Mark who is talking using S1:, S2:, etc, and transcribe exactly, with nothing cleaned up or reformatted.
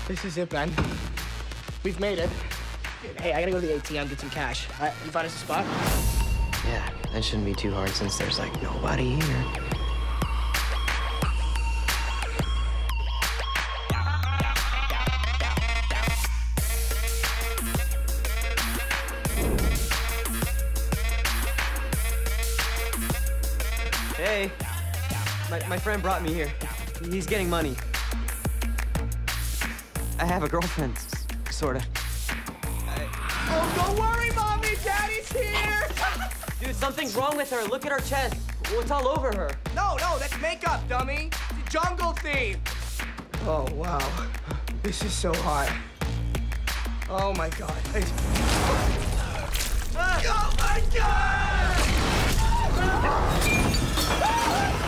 S1: This is it, Ben. We've made it. Hey, I gotta go to the A T M, get some cash. Uh, you find us a spot?
S2: Yeah, that shouldn't be too hard since there's, like, nobody here.
S3: Hey, my, my friend brought me here. He's getting money. I have a girlfriend, sorta.
S1: Oh, don't worry, Mommy! Daddy's here!
S3: Dude, something's wrong with her. Look at her chest. What's all over her?
S1: No, no, that's makeup, dummy. It's a jungle theme. Oh, wow. This is so hot. Oh, my God. It's... Oh, my God!